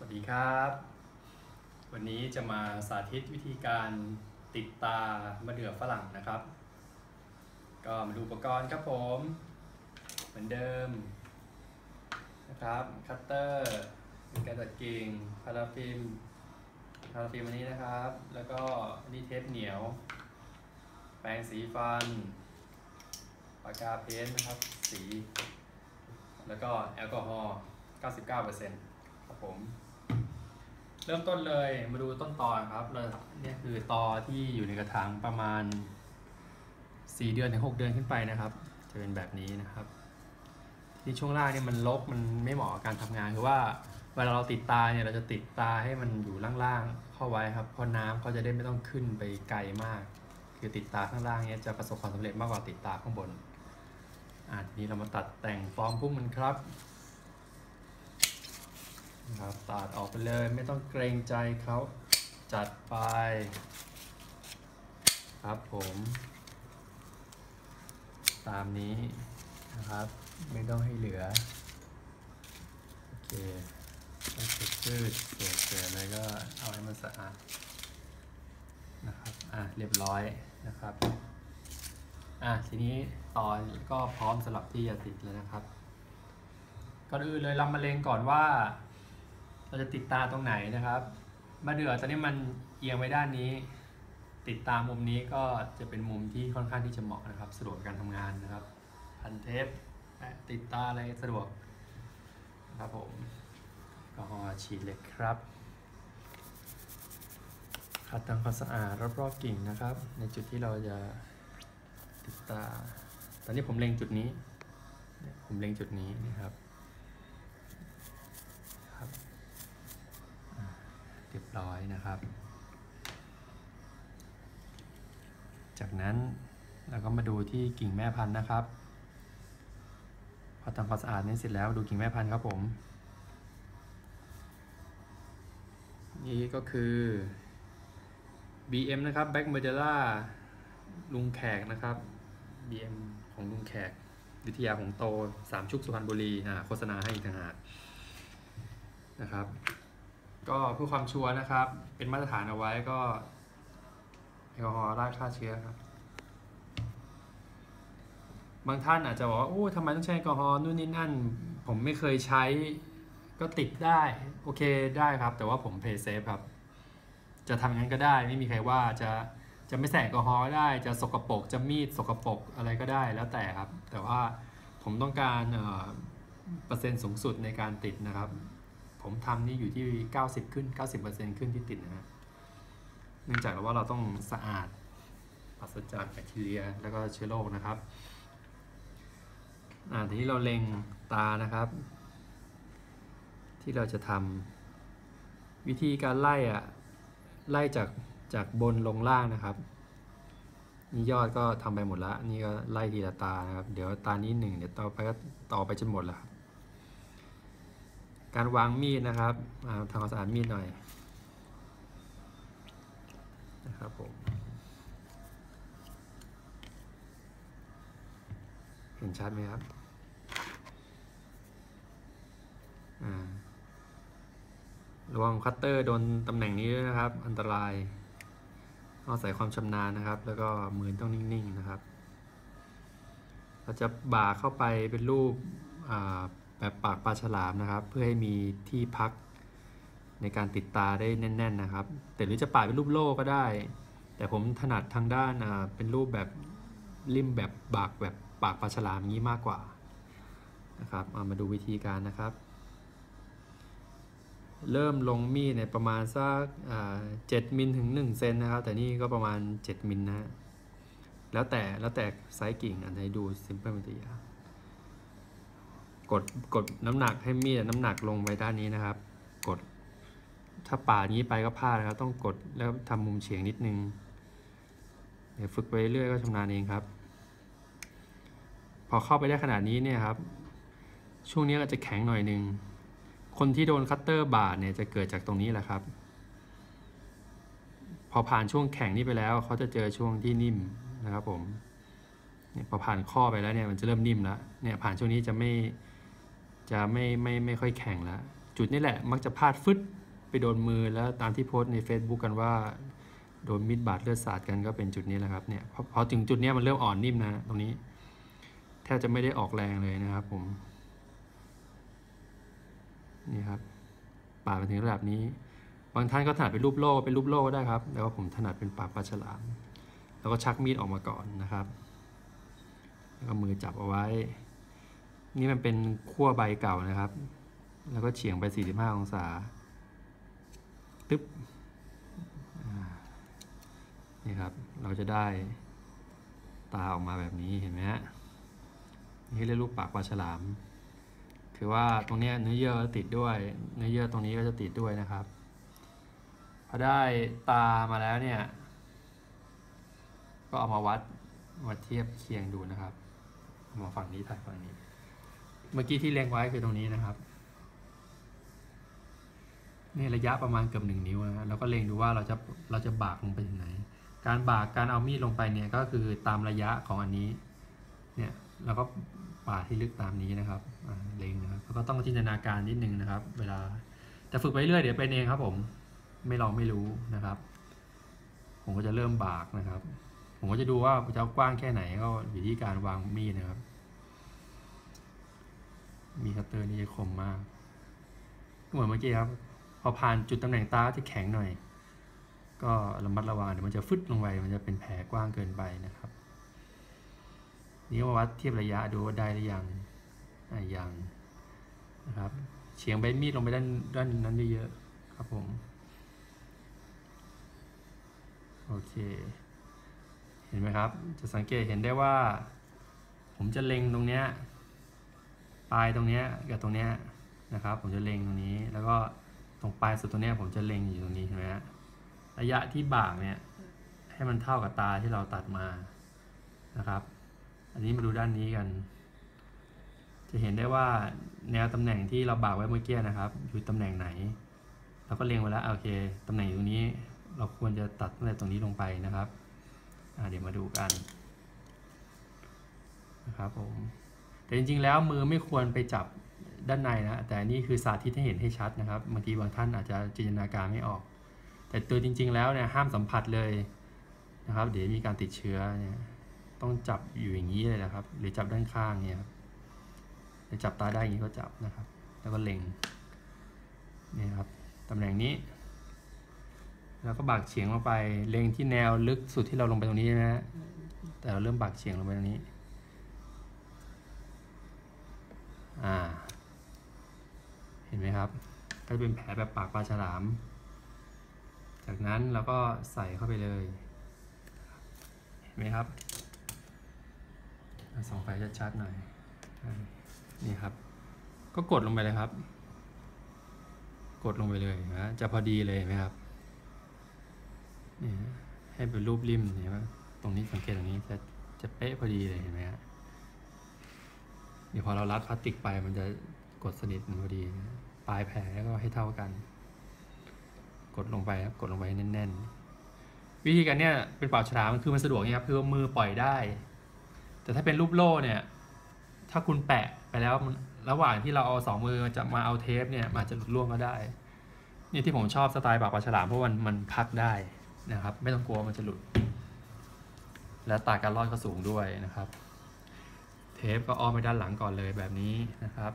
วัสดีครับวันนี้จะมาสาธิตวิธีการติดตามะเดื่อฝรั่งนะครับก็มาดูอุปกรณ์ครับผมเหมือนเดิมนะครับคัตเตอร์เป็นการตัดกิ่งพาราฟิล์มอันนี้นะครับแล้วก็นี่เทปเหนียวแปรงสีฟันปากกาเพ้นท์นะครับสีแล้วก็แอลกอฮอล์ 99% ครับผมเริ่มต้นเลยมาดูต้นตอครับเนี่ยคือตอที่อยู่ในกระถางประมาณ4 เดือนถึง 6 เดือนขึ้นไปนะครับจะเป็นแบบนี้นะครับที่ช่วงล่างเนี่ยมันรกมันไม่เหมาะกับการทำงานคือว่าเวลาเราติดตาเนี่ยเราจะติดตาให้มันอยู่ล่างๆเข้าไว้ครับเพราะน้ำเขาจะได้ไม่ต้องขึ้นไปไกลมากคือติดตาข้างล่างเนี่ยจะประสบความสำเร็จมากกว่าติดตาข้างบนทีนี้เรามาตัดแต่งฟอร์มพุ่มมันครับตัดออกไปเลยไม่ต้องเกรงใจเขาจัดไปครับผมตามนี้นะครับไม่ต้องให้เหลือโอเคถ้าเศษพืชเศษอะไรก็เอาให้มันสะอาดนะครับเรียบร้อยนะครับทีนี้ตอนก็พร้อมสำหรับที่จะติดแล้วนะครับก่อนอื่นเลยเรามาเล็งก่อนว่าเราจะติดตาตรงไหนนะครับมะเดื่อตอนนี้มันเอียงไว้ด้านนี้ติดตามุมนี้ก็จะเป็นมุมที่ค่อนข้างที่จะเหมาะนะครับสะดวกการทำงานนะครับพันเทปติดตาอะไรสะดวกนะครับผมก็ฉีดเหล็กครับขัดทำความสะอาดรอบๆกิ่งนะครับในจุดที่เราจะติดตาตอนนี้ผมเล็งจุดนี้นะครับเรียบร้อยนะครับจากนั้นเราก็มาดูที่กิ่งแม่พันธุ์นะครับพอทำความสะอาดนี้เสร็จแล้วดูกิ่งแม่พันธุ์ครับผมนี่ก็คือ BM นะครับ Black Medela ลุงแขกนะครับ BM ของลุงแขกวิทยาของโต3 ชุกสุพรรณบุรีโฆษณาให้อีกต่างหากนะครับก็เพื่อความชัวร์นะครับเป็นมาตรฐานเอาไว้ก็แอลกอฮอล์ราดฆ่าเชื้อครับบางท่านอาจจะบอกว่าโอ้ทำไมต้องใช้แอลกอฮอล์นู่นนี่นั่นผมไม่เคยใช้ก็ติดได้โอเคได้ครับแต่ว่าผมเพย์เซฟครับจะทำงั้นก็ได้ไม่มีใครว่าจะไม่ใส่แอลกอฮอล์ได้จะสกปรกจะมีดสกปรกอะไรก็ได้แล้วแต่ครับแต่ว่าผมต้องการเปอร์เซ็นต์สูงสุดในการติดนะครับผมทำนี่อยู่ที่90ขึ้น 90% ขึ้นที่ติดนะฮะเนื่องจากว่าเราต้องสะอาดปราศจากแบคทีเรียแล้วก็เชื้อโรคนะครับทีนี้เราเล็งตานะครับที่เราจะทำวิธีการไล่จากบนลงล่างนะครับนี่ยอดก็ทำไปหมดแล้วนี่ก็ไล่ทีละตานะครับเดี๋ยวตานี้1เดี๋ยวต่อไปจนหมดแล้วครับการวางมีดนะครับทำความสะอาดมีดหน่อยนะครับผมเห็นชัดไหมครับระวังคัตเตอร์โดนตำแหน่งนี้ด้วยนะครับอันตรายต้องใส่ความชำนาญนะครับแล้วก็มือต้องนิ่งๆนะครับเราจะบ่าเข้าไปเป็นรูปแบบปากปลาฉลามนะครับเพื่อให้มีที่พักในการติดตาได้แน่นๆนะครับแต่หรือจะปาดเป็นรูปโล่ก็ได้แต่ผมถนัดทางด้านเป็นรูปแบบริมแบบบากแบบปากปลาฉลามนี้มากกว่านะครับมาดูวิธีการนะครับเริ่มลงมีดเนี่ยประมาณสัก7 มิลถึง1 เซนนะครับแต่นี่ก็ประมาณ7 มิลนะแล้วแต่ไซส์กิ่งอันไหนดูซิมเปิลวิธีกดน้ำหนักให้มีดน้ำหนักลงไปด้านนี้นะครับกดถ้าป่านี้ไปก็พลาดนะครับต้องกดแล้วทำมุมเฉียงนิดนึงเดี๋ยวฝึกไปเรื่อยก็ชำนาญเองครับพอเข้าไปได้ขนาดนี้เนี่ยครับช่วงนี้ก็จะแข็งหน่อยนึงคนที่โดนคัตเตอร์บาดเนี่ยจะเกิดจากตรงนี้แหละครับพอผ่านช่วงแข็งนี้ไปแล้วเขาจะเจอช่วงที่นิ่มนะครับผมเนี่ยพอผ่านข้อไปแล้วเนี่ยมันจะเริ่มนิ่มแล้วเนี่ยผ่านช่วงนี้จะไม่ค่อยแข็งแล้วจุดนี้แหละมักจะพลาดฟึดไปโดนมือแล้วตามที่โพสต์ใน Facebook กันว่าโดนมีดบาดเลือดสาดกันก็เป็นจุดนี้แหละครับเนี่ยพอถึงจุดนี้มันเริ่มอ่อนนิ่มนะตรงนี้แทบจะไม่ได้ออกแรงเลยนะครับผมนี่ครับปาดไปถึงระดับนี้บางท่านก็ถนัดเป็นรูปโล่ก็ได้ครับแต่ว่าผมถนัดเป็นปากปลาฉลามแล้วก็ชักมีดออกมาก่อนนะครับแล้วก็มือจับเอาไว้นี่มันเป็นขั้วใบเก่านะครับแล้วก็เฉียงไป45องศาตึ๊บนี่ครับเราจะได้ตาออกมาแบบนี้เห็นไหมฮะนี่เรียกรูปปากปลาฉลามถือว่าตรงนี้เนื้อเยื่อติดด้วยเนื้อเยื่อตรงนี้ก็จะติดด้วยนะครับพอได้ตามาแล้วเนี่ยก็เอามาวัดเทียบเคียงดูนะครับมาฝั่งนี้ถ่ายฝั่งนี้เมื่อกี้ที่เล็งไว้คือตรงนี้นะครับนี่ระยะประมาณเกือบ1 นิ้วนะแล้วก็เล็งดูว่าเราจะบากลงไปถึงไหนการบากการเอามีดลงไปเนี่ยก็คือตามระยะของอันนี้เนี่ยเราก็ปาดที่ลึกตามนี้นะครับเล็งนะครับแล้วก็ต้องจินตนาการนิดนึงนะครับเวลาแต่ฝึกไปเรื่อยเดี๋ยวเป็นเองครับผมไม่ลองไม่รู้นะครับผมก็จะเริ่มบากนะครับผมก็จะดูว่าจะกว้างแค่ไหนก็อยู่ที่การวางมีดนะครับมีคัตเตอร์นี่จะคมมากเหมือนเมื่อกี้ครับพอผ่านจุดตำแหน่งตาที่แข็งหน่อยก็ระมัดระวังเดี๋ยวมันจะฟึดลงไปมันจะเป็นแผลกว้างเกินไปนะครับนี่มาวัดเทียบระยะดูว่าได้หรือยังยังนะครับเฉียงใบมีดลงไปด้านนั้นได้เยอะครับผมโอเคเห็นไหมครับจะสังเกตเห็นได้ว่าผมจะเล็งตรงเนี้ยปลายตรงเนี้ยกับตรงเนี้ยนะครับผมจะเล็งตรงนี้แล้วก็ตรงปลายสุดตรงเนี้ยผมจะเล็งอยู่ตรงนี้เห็นไหมฮะระยะที่บากเนี่ยให้มันเท่ากับตาที่เราตัดมานะครับอันนี้มาดูด้านนี้กันจะเห็นได้ว่าแนวตำแหน่งที่เราบากไว้เมื่อกี้นะครับอยู่ตำแหน่งไหนเราก็เล็งไว้แล้วโอเคตำแหน่งอยู่ตรงนี้เราควรจะตัดตั้งแต่ตรงนี้ลงไปนะครับเดี๋ยวมาดูกันนะครับผมแต่จริงๆแล้วมือไม่ควรไปจับด้านในนะแต่นี่คือสาธิตให้เห็นให้ชัดนะครับบางทีบางท่านอาจจะจินตนาการไม่ออกแต่ตัวจริงๆแล้วเนี่ยห้ามสัมผัสเลยนะครับเดี๋ยวมีการติดเชื้อเนี่ยต้องจับอยู่อย่างนี้เลยนะครับหรือจับด้านข้างเนี่ยครับหรือจับตาได้อย่างนี้ก็จับนะครับแล้วก็เล็งนี่ครับตำแหน่งนี้แล้วก็บากเฉียงลงไปเล็งที่แนวลึกสุดที่เราลงไปตรงนี้นะฮะแต่เราเริ่มบากเฉียงลงไปตรงนี้เห็นไหมครับก็จะเป็นแผลแบบปากปลาฉลามจากนั้นเราก็ใส่เข้าไปเลยเห็นไหมครับส่องไฟชัดๆหน่อยนี่ครับก็กดลงไปเลยครับกดลงไปเลยนะจะพอดีเลยไหมครับนี่ให้เป็นรูปริมเห็นไหมตรงนี้สังเกตตรงนี้จะเป๊ะพอดีเลยเห็นไหมฮะเดี๋ยวพอเรารัดพลาสติกไปมันจะกดสนิทพอดีปลายแผลก็ให้เท่ากันกดลงไปครับกดลงไปแน่นๆวิธีการเนี้ยเป็นปากฉลามคือมันสะดวกเนี่ยครับคือมือปล่อยได้แต่ถ้าเป็นรูปโล่เนี่ยถ้าคุณแปะไปแล้วระหว่างที่เราเอา2 มือจะมาเอาเทปเนี่ยมันจะหลุดร่วงก็ได้นี่ที่ผมชอบสไตล์ปากปลาฉลามเพราะมันพักได้นะครับไม่ต้องกลัวมันจะหลุดและตาการรอดก็สูงด้วยนะครับเทปก็อ้อมไปด้านหลังก่อนเลยแบบนี้นะครับ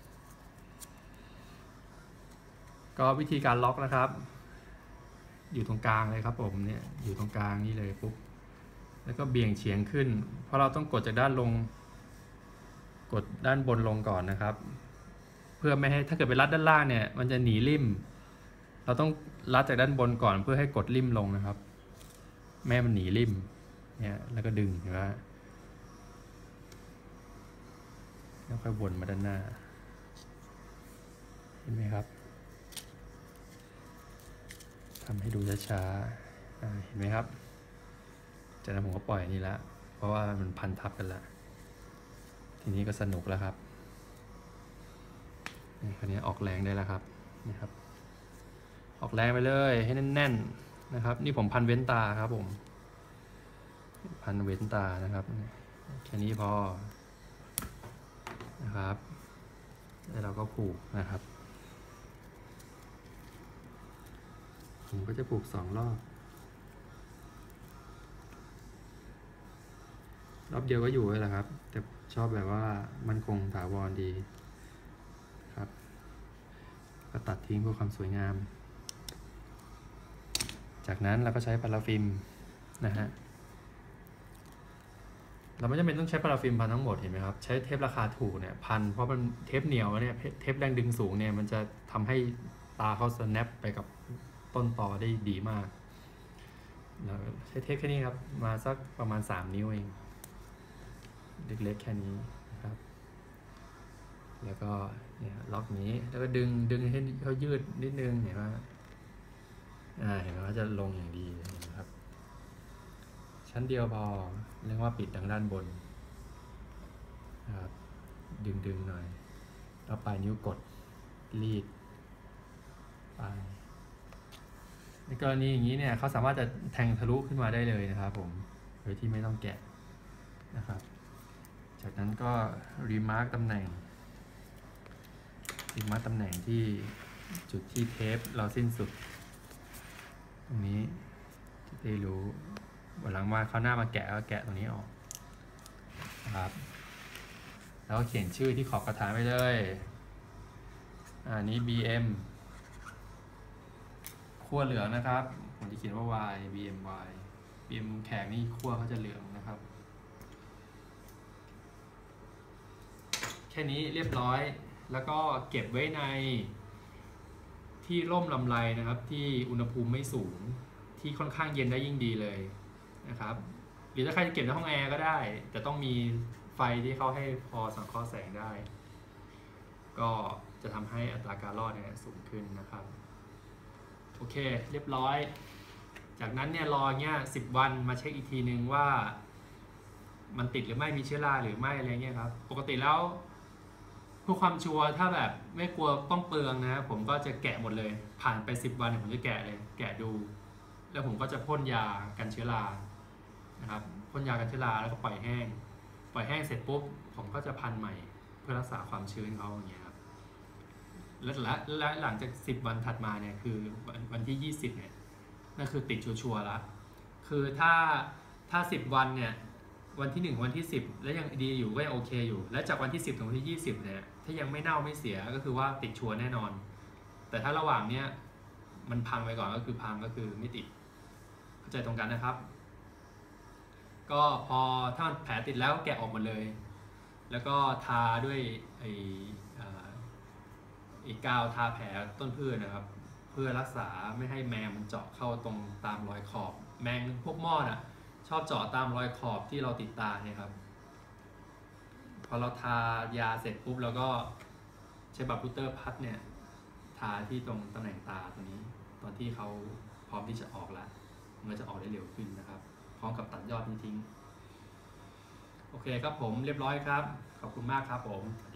ก็วิธีการล็อกนะครับอยู่ตรงกลางเลยครับผมเนี่ยอยู่ตรงกลางนี่เลยปุ๊บแล้วก็เบี่ยงเฉียงขึ้นเพราะเราต้องกดจากด้านลงกดด้านบนลงก่อนนะครับเพื่อไม่ให้ถ้าเกิดไปรัดด้านล่างเนี่ยมันจะหนีริมเราต้องรัดจากด้านบนก่อนเพื่อให้กดริมลงนะครับแม่มันหนีริมเนี่ยแล้วก็ดึงเห็นไหมแล้วค่อยวนมาด้านหน้าเห็นไหมครับทำให้ดูช้าๆเห็นไหมครับจากนั้นผมก็ปล่อยนี่ละเพราะว่ามันพันทับกันละทีนี้ก็สนุกแล้วครับนี่คราวนี้ออกแรงได้แล้วครับนี่ครับออกแรงไปเลยให้แน่นๆนะครับนี่ผมพันเว้นตาครับผมพันเว้นตานะครับแค่นี้พอนะครับแล้วเราก็ผูกนะครับผมก็จะผูก2 รอบเดียวก็อยู่เลยแหละครับแต่ชอบแบบว่ามันคงถาวรดีครับก็ตัดทิ้งเพื่อความสวยงามจากนั้นเราก็ใช้พาราฟิล์มนะฮะเราไม่จำเป็นต้องใช้พาราฟิล์มพันทั้งหมดเห็นไหมครับใช้เทปราคาถูกเนี่ยพันเพราะมันเทปเหนียวเนี่ยเทปแรงดึงสูงเนี่ยมันจะทำให้ตาเขาสแนปไปกับต้นตอได้ดีมากเราใช้เทปแค่นี้ครับมาสักประมาณ3 นิ้วเองเล็กๆแค่นี้นะครับแล้วก็เนี่ยล็อกนี้แล้วก็ดึงให้เขายืดนิดนึงเห็นไหมเห็นไหมว่าจะลงอย่างดีนะครับชั้นเดียวพอเรียกว่าปิดทางด้านบนนะครับดึงหน่อยแล้วปลายนิ้วกดรีดไปในกรณีอย่างนี้เนี่ยเขาสามารถจะแทงทะลุขึ้นมาได้เลยนะครับผมโดยที่ไม่ต้องแกะนะครับจากนั้นก็รีมาร์กตำแหน่งที่จุดที่เทปเราสิ้นสุดตรงนี้จะได้รู้วันหลังมาเขาหน้ามาแกะก็แกะตรงนี้ออกนะครับแล้วก็เขียนชื่อที่ขอบกระถางไปเลยอันนี้ BM ขั้วเหลืองนะครับผมจะเขียนว่า Y BM แขกนี่ขั้วเขาจะเหลืองนะครับแค่นี้เรียบร้อยแล้วก็เก็บไว้ในที่ร่มลำไรนะครับที่อุณหภูมิไม่สูงที่ค่อนข้างเย็นได้ยิ่งดีเลยนะครับหรือถ้าใครจะเก็บในห้องแอร์ก็ได้แต่ต้องมีไฟที่เขาให้พอสังเคราะห์แสงได้ก็จะทำให้อัตราการรอดเนี่ยสูงขึ้นนะครับโอเคเรียบร้อยจากนั้นเนี่ยรอเงี้ย10 วันมาเช็คอีกทีนึงว่ามันติดหรือไม่มีเชื้อราหรือไม่อะไรเงี้ยครับปกติแล้วเพื่อความชัวร์ถ้าแบบไม่กลัวต้องเปลืองนะผมก็จะแกะหมดเลยผ่านไป10 วันผมจะแกะเลยแกะดูแล้วผมก็จะพ่นยากันเชื้อรานะครับพ่นยากันเชื้อราแล้วก็ปล่อยแห้งเสร็จปุ๊บผมก็จะพันใหม่เพื่อรักษาความชื้นเขาอย่างเงี้ยครับและหลังจาก10 วันถัดมาเนี่ยคือวันที่20เนี่ยนั่นคือติดชัวร์ละคือถ้า10 วันเนี่ยวันที่1วันที่10แล้วยังดีอยู่ก็ยังโอเคอยู่และจากวันที่10ถึงวันที่20เนี่ยถ้ายังไม่เน่าไม่เสียก็คือว่าติดชัวร์แน่นอนแต่ถ้าระหว่างเนี้ยมันพังไปก่อนก็คือพังก็คือไม่ติดเข้าใจตรงกันนะครับก็พอถ้าแผลติดแล้วแกะออกหมดเลยแล้วก็ทาด้วยไอ้กาวทาแผลต้นพืชนะครับเพื่อรักษาไม่ให้แมงมันเจาะเข้าตรงตามรอยขอบแมงพวกมอดอ่ะชอบเจาะตามรอยขอบที่เราติดตาเนี่ยครับพอเราทายาเสร็จปุ๊บแล้วก็ใช้บับบูเตอร์พัดเนี่ยทาที่ตรงตำแหน่งตาตรงนี้ตอนที่เขาพร้อมที่จะออกแล้วมันจะออกได้เร็วขึ้นนะครับพร้อมกับตัดยอดทิ้งโอเคครับผมเรียบร้อยครับขอบคุณมากครับผม